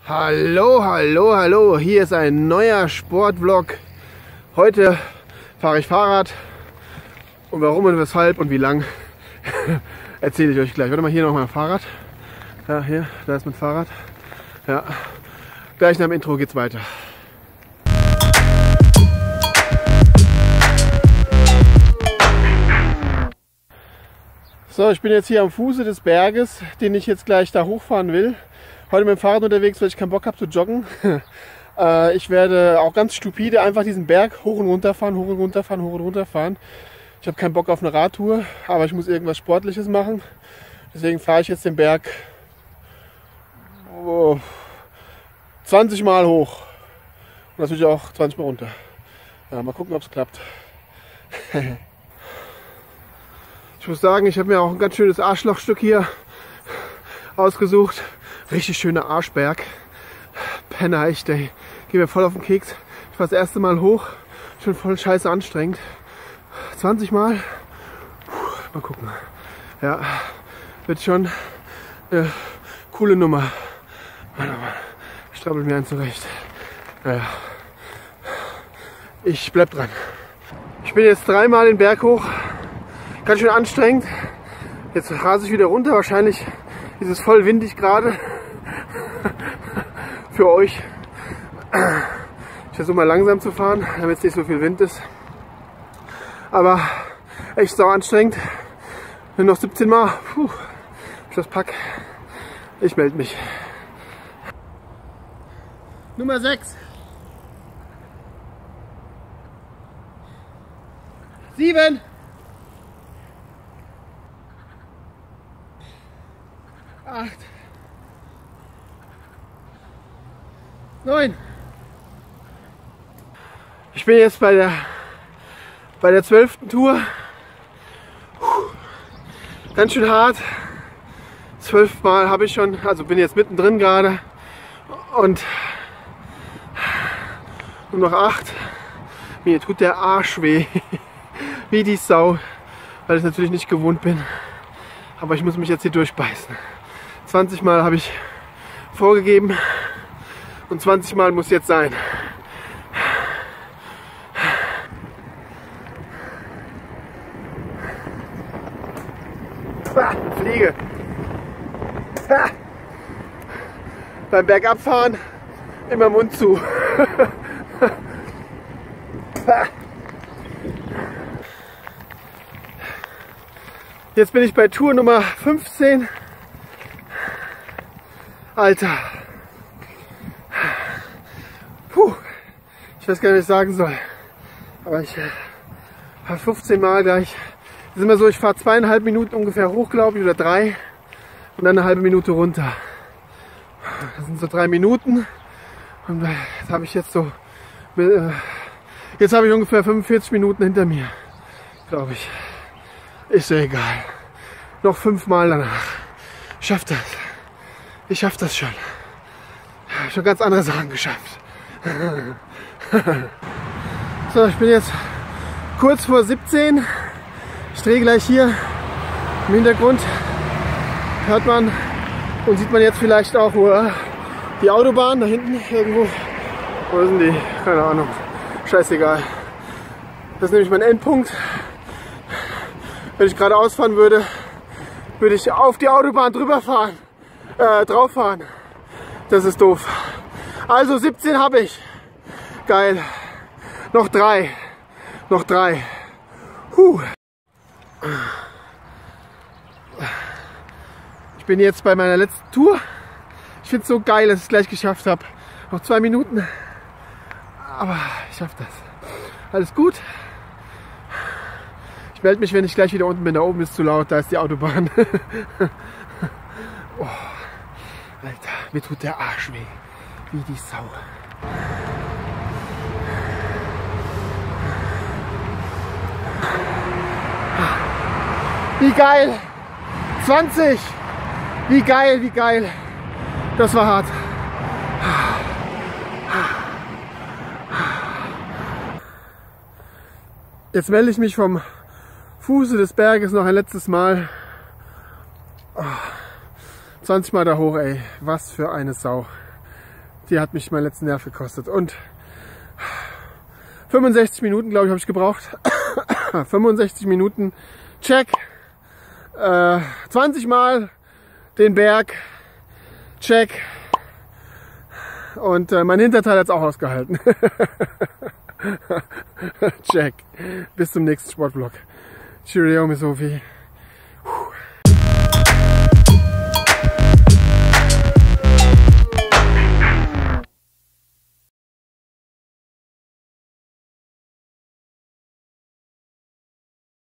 Hallo, hallo, hallo, hier ist ein neuer Sportvlog. Heute fahre ich Fahrrad und warum und weshalb und wie lang erzähle ich euch gleich. Warte mal, hier noch mein Fahrrad. Ja, hier, da ist mein Fahrrad. Ja, gleich nach dem Intro geht's weiter. So, ich bin jetzt hier am Fuße des Berges, den ich jetzt gleich da hochfahren will. Heute mit dem Fahrrad unterwegs, weil ich keinen Bock habe zu joggen. Ich werde auch ganz stupide einfach diesen Berg hoch und runter fahren, hoch und runter fahren, hoch und runter fahren. Ich habe keinen Bock auf eine Radtour, aber ich muss irgendwas Sportliches machen. Deswegen fahre ich jetzt den Berg 20 Mal hoch. Und natürlich auch 20 Mal runter. Ja, mal gucken, ob es klappt. Ich muss sagen, ich habe mir auch ein ganz schönes Arschlochstück hier ausgesucht. Richtig schöner Arschberg. Penner, echt, ey. Geht mir voll auf den Keks. Ich war das erste Mal hoch. Schon voll scheiße anstrengend. 20 Mal. Mal gucken. Ja, wird schon eine coole Nummer. Mann, oh Mann. Ich strabbel mir einen zurecht. Naja. Ich bleib dran. Ich bin jetzt 3-mal den Berg hoch. Ganz schön anstrengend. Jetzt rase ich wieder runter. Wahrscheinlich ist es voll windig gerade. Für euch. Ich versuche mal langsam zu fahren, damit es nicht so viel Wind ist. Aber echt sau anstrengend. Nur noch 17 Mal. Puh, ich das pack. Ich melde mich. Nummer 6. 7. 8. 9. Ich bin jetzt bei der 12. Tour. Ganz schön hart. 12 Mal habe ich schon, also bin jetzt mittendrin gerade. Und nur noch 8. Mir tut der Arsch weh. Wie die Sau. Weil ich natürlich nicht gewohnt bin. Aber ich muss mich jetzt hier durchbeißen. 20 Mal habe ich vorgegeben. Und 20 Mal muss jetzt sein. Fliege. Beim Bergabfahren immer Mund zu. Jetzt bin ich bei Tour Nummer 15. Alter. Puh. Ich weiß gar nicht, was ich sagen soll. Aber ich fahre 15 Mal gleich. Das ist immer so, ich fahre 2,5 Minuten ungefähr hoch, glaube ich, oder 3. Und dann eine halbe Minute runter. Das sind so 3 Minuten. Und das habe ich jetzt so. Jetzt habe ich ungefähr 45 Minuten hinter mir. Glaube ich. Ist ja egal. Noch 5 Mal danach. Ich schaff das. Ich schaff das schon. Ich habe schon ganz andere Sachen geschafft. So, ich bin jetzt kurz vor 17. Ich drehe gleich hier. Im Hintergrund hört man und sieht man jetzt vielleicht auch die Autobahn da hinten irgendwo. Wo sind die? Keine Ahnung. Scheißegal. Das ist nämlich mein Endpunkt. Wenn ich gerade ausfahren würde, würde ich auf die Autobahn drauf fahren. Das ist doof. Also 17 habe ich. Geil. Noch 3. Noch 3. Ich bin jetzt bei meiner letzten Tour. Ich finde es so geil, dass ich es gleich geschafft habe. Noch 2 Minuten. Aber ich schaffe das. Alles gut. Ich melde mich, wenn ich gleich wieder unten bin. Da oben ist zu laut, da ist die Autobahn. Oh, Alter, mir tut der Arsch weh. Wie die Sau. Wie geil! 20! Wie geil, wie geil! Das war hart. Jetzt melde ich mich vom Fuße des Berges noch ein letztes Mal. 20 Mal da hoch, ey. Was für eine Sau. die hat mich meinen letzten Nerv gekostet. Und 65 Minuten, glaube ich, habe ich gebraucht. 65 Minuten, check. 20 Mal den Berg, check. Und mein Hinterteil hat es auch ausgehalten. Check. Bis zum nächsten Sportvlog. Cheerio, Miss Sophie.